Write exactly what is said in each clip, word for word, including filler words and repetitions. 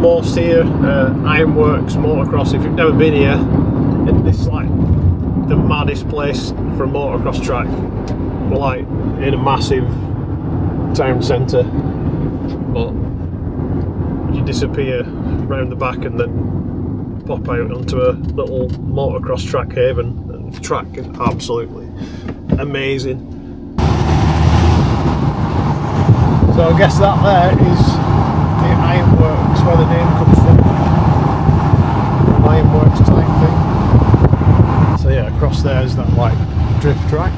foremost here, uh, Ironworks Motocross. If you've never been here, it's like the maddest place for a motocross track. We're like in a massive town centre, but you disappear round the back and then pop out onto a little motocross track haven, and the track is absolutely amazing. So I guess that there is the Ironworks, where the name comes from. An Ironworks type thing. So yeah, across there is that like drift track.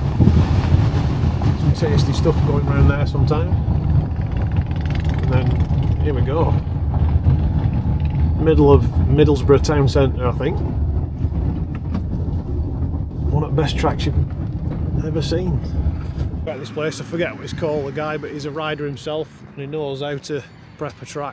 Some tasty stuff going around there sometime. And then here we go. Middle of Middlesbrough town centre, I think. One of the best tracks you've ever seen. About this place, I forget what it's called, the guy, but he's a rider himself and he knows how to prep a track.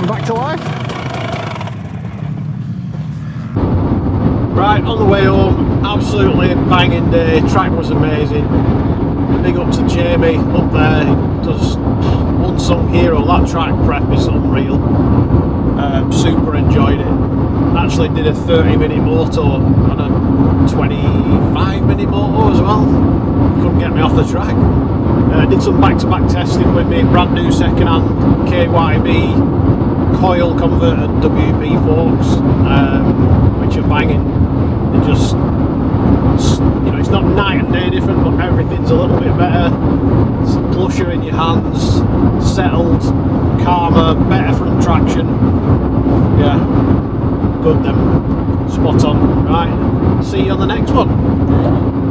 them back to life. Right, on the way home, absolutely banging day, track was amazing. Big up to Jamie up there, he does Unsung Hero, that track prep is unreal. Um, super enjoyed it. Actually did a thirty minute moto and a twenty-five minute moto as well. Couldn't get me off the track. Uh, did some back-to-back testing with me brand new second-hand K Y B coil converted W P forks, um, which are banging. They just, you know, it's not night and day different, but everything's a little bit better. It's plusher in your hands, settled, calmer, better front traction. Yeah, good them, spot on. Right, see you on the next one.